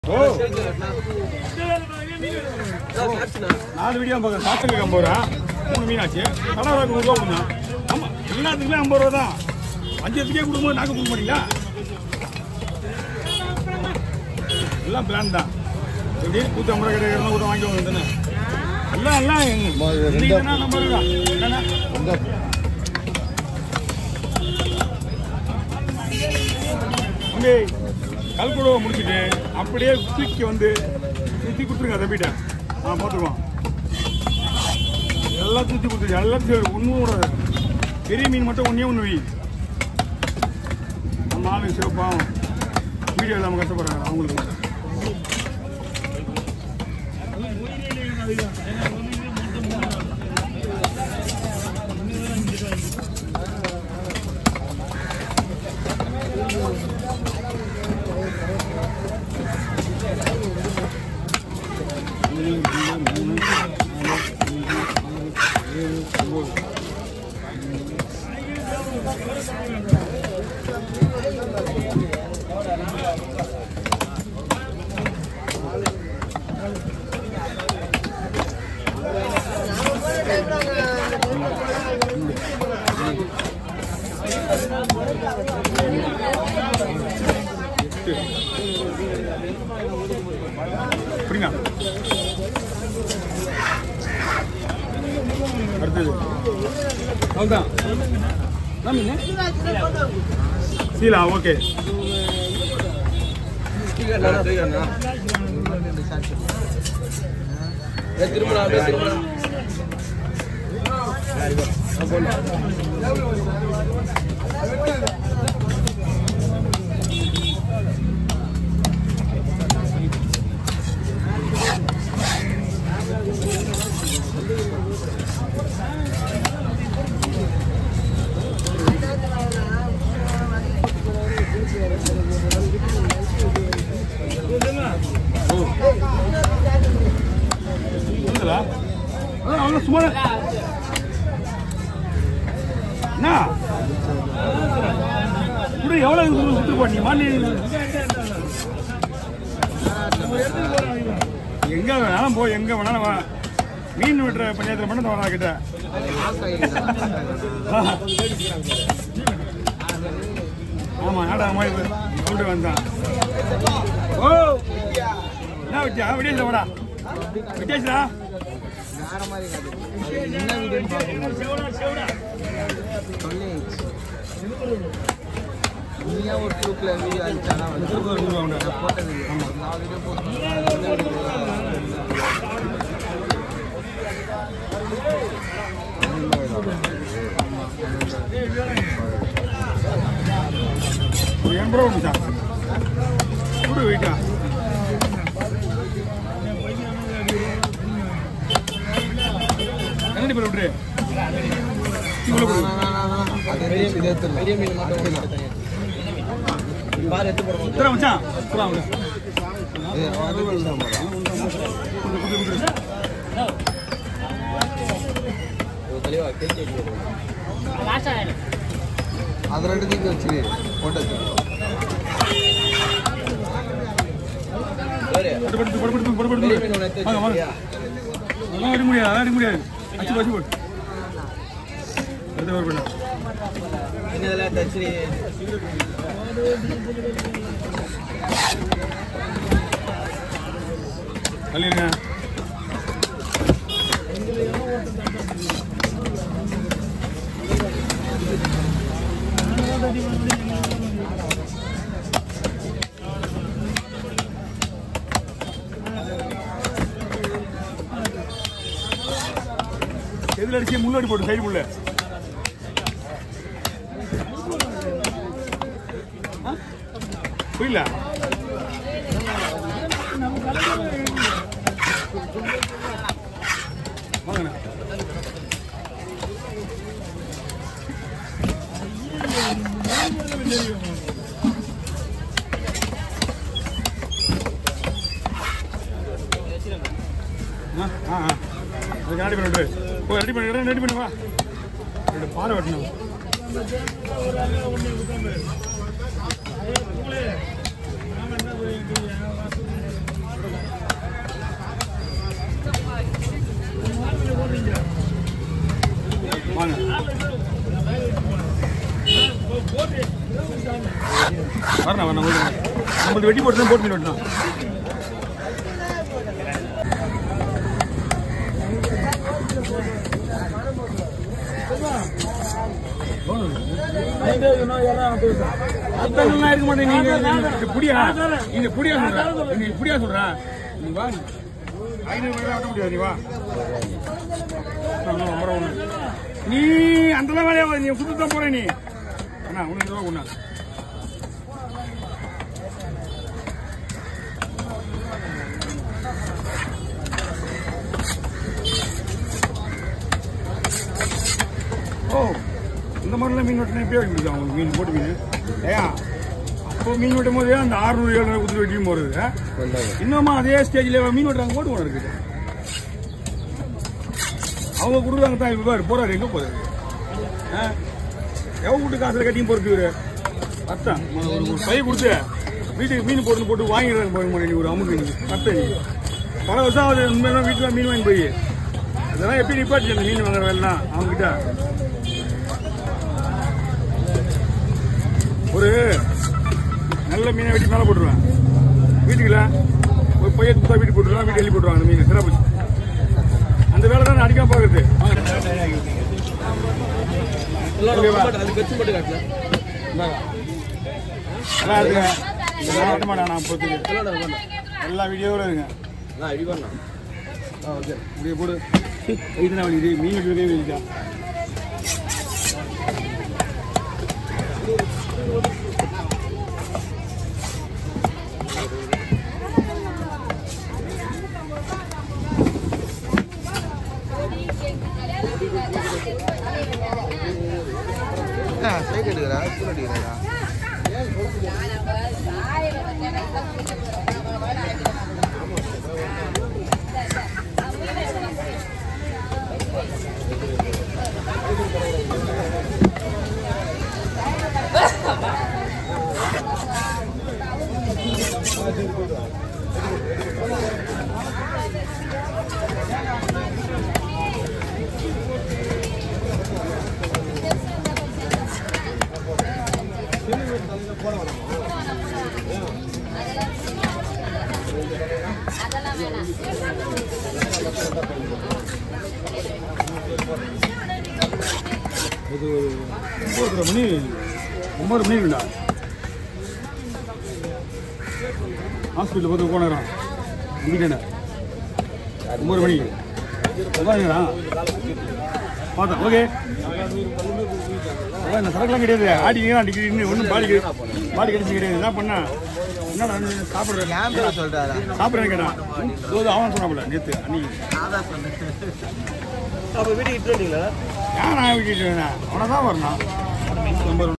4 video சாப்பிட்டு 50 ரூபா 3 மீனாச்சு கடை 100 ரூபா கொடுங்க. ஆமாம் எல்லாத்துக்குமே 50 ரூபா தான். பஞ்சத்துக்கே கொடுக்கும்போது நாங்கள் கொடுக்க மாட்டீங்களா? எல்லாம் பிளான் தான். எப்படி 150 ரூபா கிடைக்கிறதா கூட வாங்கி வாங்க தானே எல்லாம் எல்லாம் என்னன்னா நம்ம என்னன்னா அங்கே கல்குடவை முடிச்சுட்டு அப்படியே தூக்கி வந்து சுற்றி கொடுத்துருங்க தம்பிட்ட. பார்த்துக்குவோம் எல்லாம் தூக்கி கொடுத்துருங்க. எல்லாத்தையும் ஒன்றும் கூட பெரிய மீன் மட்டும் ஒன்று வை. நம்ம ஆளுங்க சிவப்பாகும் வீடியோ இல்லாமல் கஷ்டப்படுறாங்க அவங்களுக்கு. புரியுங்க. அடுத்தது அவ்வளோதான் சீலா. ஓகே சும்மா என்ன கூட எவ்வளவு சுத்து பண்ணி மாலி எங்க வேணாலும் போய் எங்க வேணாலும் வா. மீன் விட்டுற பஞ்சாயத்துல மட்டும் வரா கிட்ட. ஆமா நாடகமா கொண்டு வந்தான். ஓ என்ன விட்டியா விடிய வாடா விட்டியாச்சா ஒரு குரூப்ல வீடியோ அடிச்சானா போட்டது கூட வெயிட்டா என்னடி பேர் விட்டுரு பெரிய மீன் மட்டும் பாரு எடுத்து போடுவோம் மச்சான் அது ரெண்டு தீக்கு வச்சு போட்டது அடி முடியாது அடி முடியாது அச்சு வச்சு போட்டு தள்ளிடுங்க. எதில் அடிச்சு முன்னாடி போட்டு சைடு முள்ள புரியல. வாங்கண்ணா ரெடி பண்ணிட்டு ரெடி பண்ணிக்கிறேன். ரெடி பண்ணி வா பாறை வெட்டணும். நம்மளுக்கு வெட்டி போட்டு தான் போட்டு மீன் வெட்டலாம். அதெல்லாம் இருக்க மாட்டேன். நீங்க புடியா நீங்க புடியா சொல்ற நீங்க புடியா சொல்ற நீ வா 500 ரூபாய் ஆட்ட முடியாது. நீ வா நீ அந்த வேலையா நீ சுத்தம் போற நீ அண்ணா உனக்கு ரூபா கொண்டா ஓ இந்த மாதிரிலாம் மீன் வெட்டினா எப்படியா வைக்க முடியும் அவங்க மீன் போட்டு மீன் ஏயா அப்போ மீன் வெட்டும் போதே அந்த 600 700 குதிரை வெட்டியும் போறது இன்னுமா அதே ஸ்டேஜ்ல மீன் வெட்டுறாங்க போட்டு ஒன்று இருக்குது அவங்க கொடுக்குறாங்க தான் இப்போ பாரு போறாரு எங்கே போறாரு எவ வீட்டு காசுல கட்டியும் போறது இவரு அத்தான் ஒரு பை கொடுத்து வீட்டுக்கு மீன் போட்டு வாங்கிடுறாங்க போய் நீ ஒரு அமுக்கு கத்த நீ பல வருஷம் ஆகுது உண்மையான வீட்டில் மீன் வாங்கி போய் இதெல்லாம் எப்படி நிப்பாச்சு அந்த மீன் வாங்குற வேலைலாம் அவங்ககிட்ட ஒரு நல்ல மீனை வெட்டி மேலே போட்டுருவேன் வீட்டுக்குள்ள ஒரு பையன் துத்தா வீட்டுக்கு போட்டுருவான் வீட்டு எழுதி போட்டுருவாங்க அந்த மீன் சிறப்பு அந்த வேலை தான் அடிக்காம பாக்குறது எல்லா வீடியோவில் இருங்க இப்படியே போடு இதுனா வலி மீன் வெட்டுறதே வெளியா சைட் எடுக்கிறா ஸ்கூல் அடிக்கிறா இது 9 மணி 9 மணி இருக்குண்டா ஹாஸ்பிட்டல் பார்த்து போனேன் வீட்டேண்ணா 9 மணிக்கு அதான்ண்ணா பார்த்தேன் ஓகே இந்த சரக்குலாம் கிடையாது ஆடிக்கலாம் அடிக்கடி ஒன்றும் பாடி கடிச்சு கிடையாது என்ன பண்ணா என்னடா சாப்பிட்றேன் சொல்றாரு சாப்பிட்றேன்னு கேட்டான் அவன் சொன்னாப்புல நேற்று அன்னைக்கு அப்போ வீட்டுக்கு இட்டு வந்தீங்களா ஏன் நான் வீட்டுக்கு அவனை தான் வரணும்